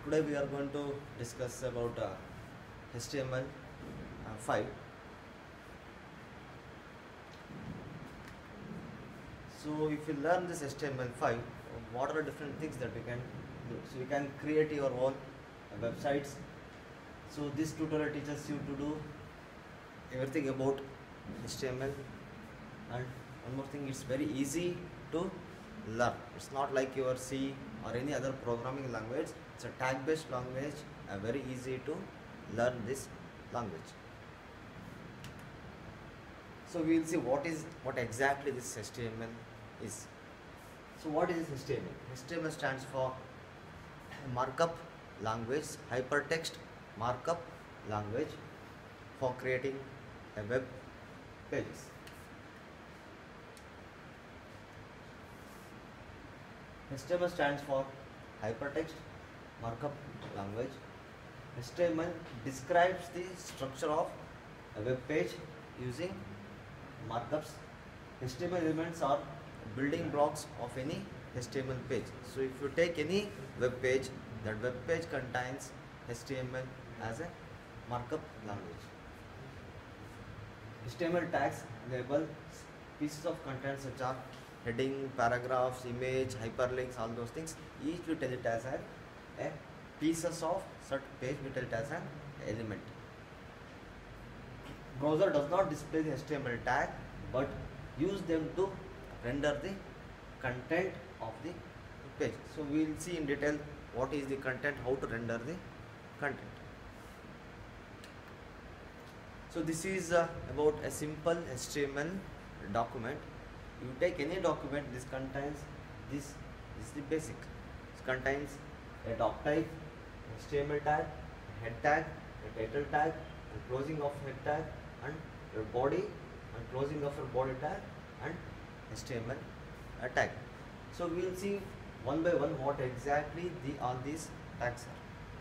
Today we are going to discuss about HTML5. So if you learn this HTML5, what are the different things that we can do? So you can create your own websites. So this tutorial teaches you to do everything about HTML, and one more thing, it's very easy to learn. It's not like your C or any other programming language. It's a tag based language and very easy to learn this language. So we will see what exactly this HTML is. So what is this HTML? HTML stands for markup language, hypertext markup language for creating a web pages. HTML stands for hypertext markup language. HTML describes the structure of a web page using markups. HTML elements are building blocks of any HTML page. So if you take any web page, that web page contains HTML as a markup language. HTML tags label pieces of content such as heading, paragraphs, image, hyperlinks, all those things. Each we tell it as a pieces of such page, we tell it as an element. Browser does not display the HTML tag but use them to render the content of the page. So we will see in detail what is the content, how to render the content. So this is about a simple HTML document. You take any document, this contains this is the basic. It contains a doc type, HTML tag, a head tag, a title tag, and closing of head tag, and your body and closing of your body tag, and HTML tag. So we will see one by one what exactly all these tags are.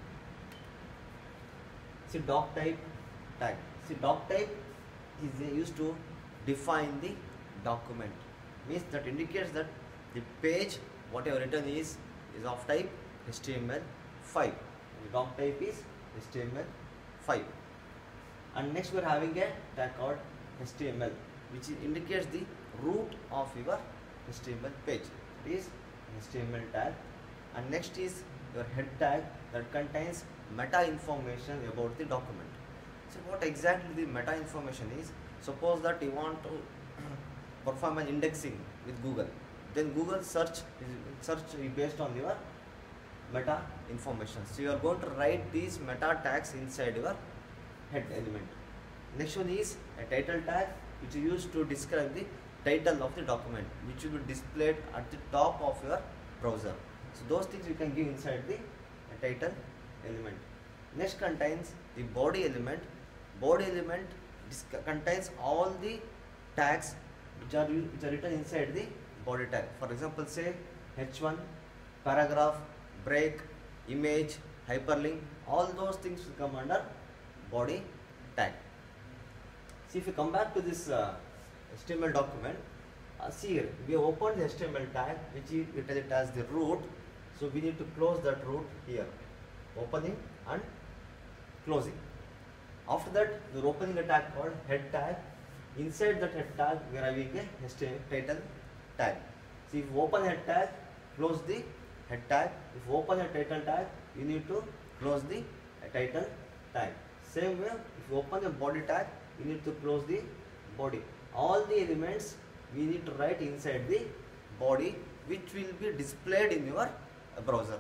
See, doc type tag. See, doc type is used to define the document. Means that indicates that the page what you have written is of type HTML5. The doc type is HTML5. And next we are having a tag called HTML, which indicates the root of your HTML page. It is HTML tag. And next is your head tag that contains meta information about the document. So what exactly the meta information is? Suppose that you want to perform an indexing with Google, then Google search is based on your meta information. So you are going to write these meta tags inside your head element. Next one is a title tag, which is used to describe the title of the document, which will be displayed at the top of your browser. So those things you can give inside the title element. Next contains the body element. Body element contains all the tags which are written inside the body tag. For example, say H1, paragraph, break, image, hyperlink, all those things will come under body tag. See, if you come back to this HTML document, see here, we have opened the HTML tag, which we tell it as the root. So we need to close that root here, opening and closing. After that, we are opening a tag called head tag. Inside that head tag, we are having a HTML title tag. So if you open head tag, close the head tag. If you open a title tag, you need to close the title tag. Same way, if you open a body tag, you need to close the body. All the elements we need to write inside the body, which will be displayed in your browser.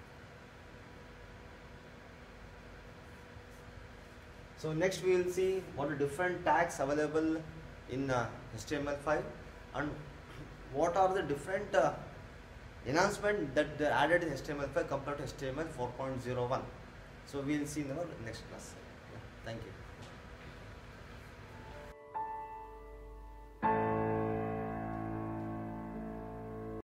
So next we will see what are different tags available in HTML5 and what are the different enhancements that they added in HTML5 compared to HTML 4.01. So we will see in our next class. Yeah, thank you.